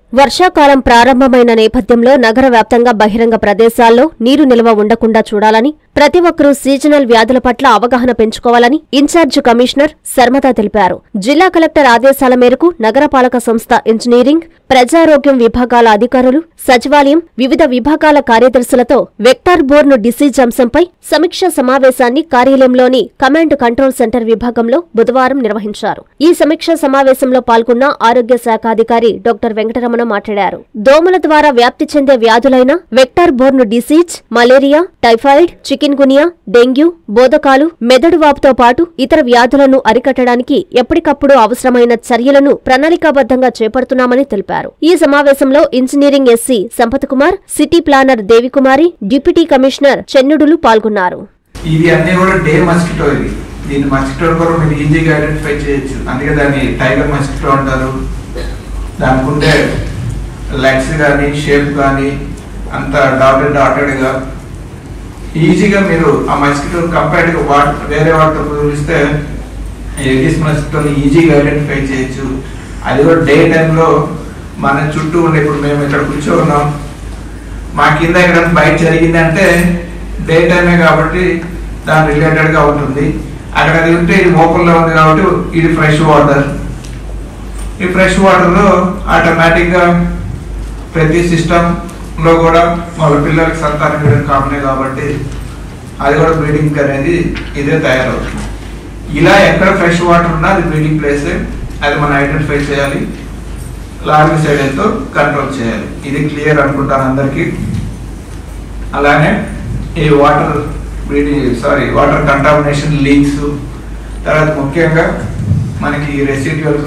వర్షాకాలం ప్రారంభమైన నేపథ్యంలో నగర వ్యాప్తంగా బహిరంగ ప్రదేశాల్లో నీరు నిల్వ ఉండకుండా చూడాలని, ప్రతి ఒక్కరూ సీజనల్ వ్యాధుల పట్ల అవగాహన పెంచుకోవాలని ఇన్ఛార్జ్ కమిషనర్ శర్మత తెలిపారు. జిల్లా కలెక్టర్ ఆదేశాల మేరకు నగరపాలక సంస్థ ఇంజనీరింగ్, ప్రజారోగ్యం విభాగాల అధికారులు, సచివాలయం, వివిధ విభాగాల కార్యదర్శులతో వెక్టార్ బోర్న్ డిసీజ్ అంశంపై సమీక్షా సమావేశాన్ని కార్యాలయంలోని కమాండ్ కంట్రోల్ సెంటర్ విభాగంలో బుధవారం నిర్వహించారు. ఈ సమీక్షా సమావేశంలో పాల్గొన్న ఆరోగ్య శాఖ అధికారి డాక్టర్ వెంకటరమణ మాట్లాడారు. దోమల ద్వారా వ్యాప్తి చెందే వ్యాధులైన vector borne disease, malaria, typhoid, chikungunya, dengue, బోధకాలు, మెదడు వాపుతో పాటు ఇతర వ్యాధులను అరికట్టడానికి ఎప్పటికప్పుడు అవసరమైన చర్యలను ప్రణాళికాబద్ధంగా చేపడుతున్నామని తెలిపారు. ఈ సమావేశంలో engineering SC Sampath Kumar, city planner Devikumari, deputy commissioner చెన్నుడులు పాల్గొన్నారు. ఇది అన్ని కూడా డే మస్కిటో. దీని మస్కిటో కూడా మీరు ఈజీగా ఐడెంటిఫై చేయొచ్చు. అందుకే దాన్ని టైగర్ మస్కిటో అంటారు. దానికి ఉండే లెగ్స్ కానీ షేప్ కానీ అంత డాటెడ్గా ఈజీగా మీరు ఆ మస్కిటో కంపేర్డ్గా వేరే వాటితో పోలిస్తే ఎడిస్ మస్కిటోని ఈజీగా ఐడెంటిఫై చేయొచ్చు. అది కూడా డే టైంలో మన చుట్టూ ఉండే, ఇప్పుడు మేము ఇక్కడ కూర్చోన్నాం, మా కింద ఇక్కడ బయట జరిగిందంటే డే టైమే కాబట్టి దాని రిలేటెడ్గా ఉంటుంది. అక్కడ అది ఉంటే ఇది ఓపెన్లో ఉంది కాబట్టి ఇది ఫ్రెష్ వాటర్. ఈ ఫ్రెష్ వాటర్లో ఆటోమేటిక్గా ప్రతి సిస్టంలో కూడా వాళ్ళ పిల్లలకి సంతానం చేయడం కామనే కాబట్టి అది కూడా బ్రీడింగ్ అనేది ఇదే తయారవుతుంది. ఇలా ఎక్కడ ఫ్రెష్ వాటర్ ఉన్నా అది బ్రీడింగ్ ప్లేసే. అది మనం ఐడెంటిఫై చేయాలి, లార్జ్ సైడ్తో కంట్రోల్ చేయాలి. ఇది క్లియర్ అనుకుంటాను అందరికీ. అలానే ఈ వాటర్ వాటర్ కంటామినేషన్, లీక్స్, తర్వాత ముఖ్యంగా మనకి రెసిడ్యువల్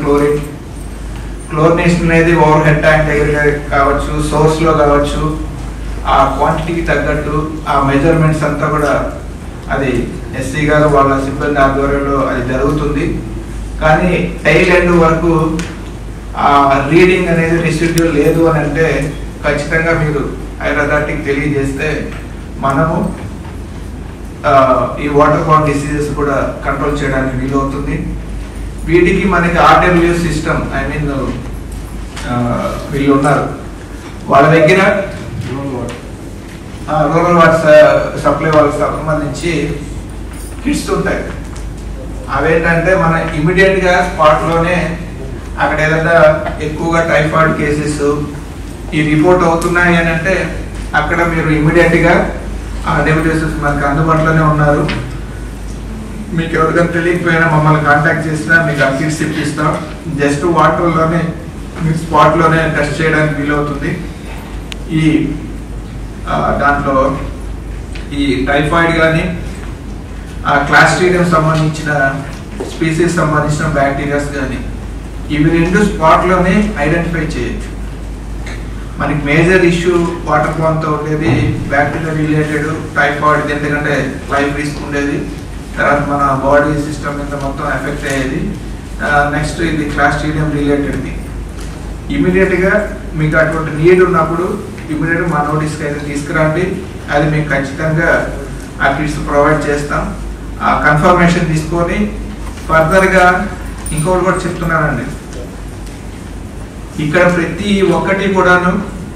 క్లోరినేషన్ అనేది ఓవర్ హెడ్ ట్యాంక్ దగ్గర కావచ్చు, సోర్స్లో కావచ్చు, ఆ క్వాంటిటీకి తగ్గట్టు ఆ మెజర్మెంట్స్ అంతా కూడా అది ఎస్సీ గారు వాళ్ళ సిబ్బంది ఆధ్వర్యంలో అది జరుగుతుంది. కానీ టైల్ ఎండ్ వరకు ఆ రీడింగ్ అనేది రెసిడ్యువల్ లేదు అని అంటే ఖచ్చితంగా మీరు హైర్ అథారిటీకి తెలియజేస్తే మనము ఈ వాటర్ బోర్న్ డిసీజెస్ కూడా కంట్రోల్ చేయడానికి వీలవుతుంది. వీటికి మనకి ఆర్డబ్ల్యూ సిస్టమ్, వీళ్ళు ఉన్నారు, వాళ్ళ దగ్గర రూరల్ వాటర్ సప్లై వాళ్ళకి సంబంధించి కిట్స్ ఉంటాయి. అవేంటంటే మన ఇమీడియట్గా స్పాట్లోనే అక్కడ ఏదైనా ఎక్కువగా టైఫాయిడ్ కేసెస్ ఈ రిపోర్ట్ అవుతున్నాయి అని అంటే అక్కడ మీరు ఇమీడియట్గా డబ్ల్యూఎస్ఎస్ మనకు అందుబాటులోనే ఉన్నారు. మీకు ఎవరికైనా తెలియకపోయినా మమ్మల్ని కాంటాక్ట్ చేసినా మీకు ఆ కిట్స్ ఇప్పిస్తాం. జస్ట్ వాటర్లోనే మీకు స్పాట్లోనే టెస్ట్ చేయడానికి వీలవుతుంది. ఈ దాంట్లో ఈ టైఫాయిడ్ కానీ ఆ క్లాస్ట్రీడియం సంబంధించిన స్పీసీస్ సంబంధించిన బ్యాక్టీరియాస్ కానీ ఇవి రెండు స్పాట్లోనే ఐడెంటిఫై చేయొచ్చు. మనకి మేజర్ ఇష్యూ వాటర్ బోర్న్తో ఉండేది బ్యాక్టీరియా రిలేటెడ్ టైఫాయిడ్, ఎందుకంటే లైఫ్ రిస్క్ ఉండేది. తర్వాత మన బాడీ సిస్టమ్ మీద మొత్తం ఎఫెక్ట్ అయ్యేది. నెక్స్ట్ ఇది క్లాస్ట్రీడియం రిలేటెడ్ది. ఇమీడియట్గా మీకు అటువంటి నీడ్ ఉన్నప్పుడు ఇమీడియట్గా మా నోటీస్కి అయితే తీసుకురండి. అది మీకు ఖచ్చితంగా ఆ కిట్స్ ప్రొవైడ్ చేస్తాం. ఆ కన్ఫర్మేషన్ తీసుకొని ఫర్దర్గా ఇంకొకటి కూడా చెప్తున్నానండి, ఇక్కడ ప్రతి ఒక్కటి కూడాను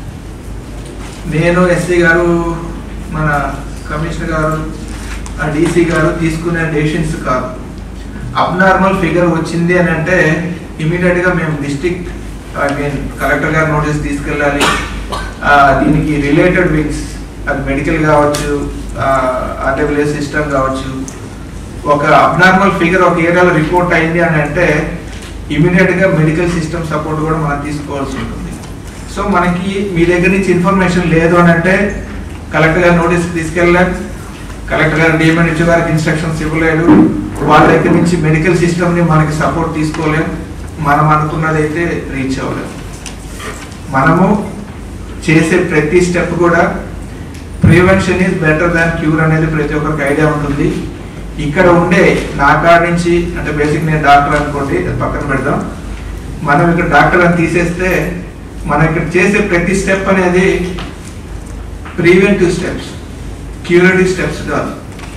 నేను ఎస్సీ గారు, మన కమిషనర్ గారు, డీసీ గారు తీసుకునే డెసిషన్స్ కాదు. అబ్నార్మల్ ఫిగర్ వచ్చింది అని అంటే ఇమీడియట్గా మేము డిస్ట్రిక్ట్ కలెక్టర్ గారు నోటీస్ తీసుకెళ్ళాలి. దీనికి రిలేటెడ్ వింగ్స్, అది మెడికల్ కావచ్చు, ఆర్డబ్ల్యూఎస్ సిస్టమ్ కావచ్చు, ఒక అబ్నార్మల్ ఫిగర్ ఒక ఏరియాలో రిపోర్ట్ అయింది అని అంటే ఇమీడియట్గా మెడికల్ సిస్టమ్ సపోర్ట్ కూడా మనం తీసుకోవాల్సి ఉంటుంది. సో మనకి మీ దగ్గర నుంచి ఇన్ఫర్మేషన్ లేదు అని అంటే కలెక్టర్ గారు నోటీస్ తీసుకెళ్ళాలి, కలెక్టర్ గారు డిఎంఎన్హెచ్ గారికి ఇన్స్ట్రక్షన్స్ ఇవ్వలేడు, వాళ్ళ దగ్గర నుంచి మెడికల్ సిస్టమ్ని మనకి సపోర్ట్ తీసుకోలేము, మనం అనుకున్నది అయితే రీచ్ అవ్వలేము. మనము చేసే ప్రతి స్టెప్ కూడా prevention is better than cure అనేది ప్రతి ఒక్కరికి ఐడియా ఉంటుంది. ఇక్కడ ఉండే నా కాడ నుంచి అంటే బేసిక్ నేను డాక్టర్ అనుకోండి, పక్కన పెడదాం, మనం ఇక్కడ డాక్టర్ అని తీసేస్తే మనం ఇక్కడ చేసే ప్రతి స్టెప్ అనేది ప్రివెంటివ్ స్టెప్స్, క్యూరేటివ్ స్టెప్స్ కాదు.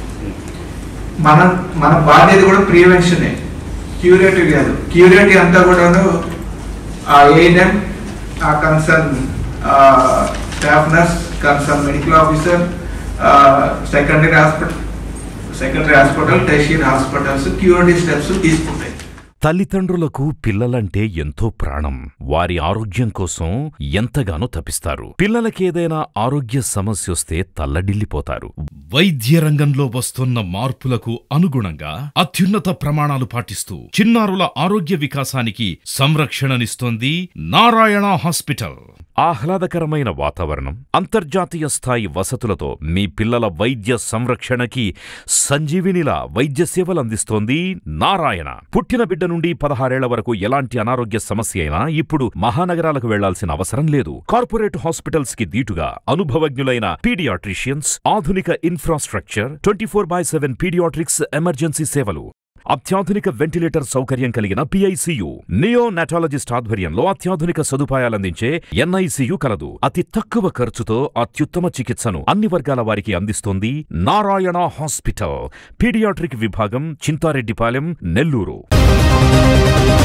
మన బాధ్యత కూడా ప్రివెన్షనే, క్యూరేటివ్ కాదు. క్యూరేటివ్ అంతా కూడాను ఆ ఏఎన్ఎం ఆ concern staff nurse, concern medical officer, secondary hospital, tertiary hospitals క్యూరిటీ స్టెప్స్ తీసుకుంటాయి. తల్లిదండ్రులకు పిల్లలంటే ఎంతో ప్రాణం. వారి ఆరోగ్యం కోసం ఎంతగానో తపిస్తారు. పిల్లలకేదైనా ఆరోగ్య సమస్యొస్తే తల్లడిల్లిపోతారు. వైద్య రంగంలో వస్తున్న మార్పులకు అనుగుణంగా అత్యున్నత ప్రమాణాలు పాటిస్తూ చిన్నారుల ఆరోగ్య వికాసానికి సంరక్షణనిస్తోంది నారాయణ హాస్పిటల్. ఆహ్లాదకరమైన వాతావరణం, అంతర్జాతీయ స్థాయి వసతులతో మీ పిల్లల వైద్య సంరక్షణకి సంజీవినిలా వైద్య సేవలందిస్తోంది నారాయణ. పుట్టిన బిడ్డ నుండి 16 ఏళ్ల వరకు ఎలాంటి అనారోగ్య సమస్య అయినా ఇప్పుడు మహానగరాలకు వెళ్లాల్సిన అవసరం లేదు. కార్పొరేట్ హాస్పిటల్స్ కి దీటుగా అనుభవజ్ఞులైన పీడియాట్రిషియన్స్, ఆధునిక ఇన్ఫ్రాస్ట్రక్చర్, 24/7 పీడియాట్రిక్స్ ఎమర్జెన్సీ సేవలు, అత్యాధునిక వెంటిలేటర్ సౌకర్యం కలిగిన PICU, నియోనాటాలజిస్ట్ ఆధ్వర్యంలో అత్యాధునిక సదుపాయాలందించే NICU కలదు. అతి తక్కువ ఖర్చుతో అత్యుత్తమ చికిత్సను అన్ని వర్గాల వారికి అందిస్తోంది నారాయణ హాస్పిటల్. పీడియాట్రిక్ విభాగం, చింతారెడ్డిపాలెం, నెల్లూరు.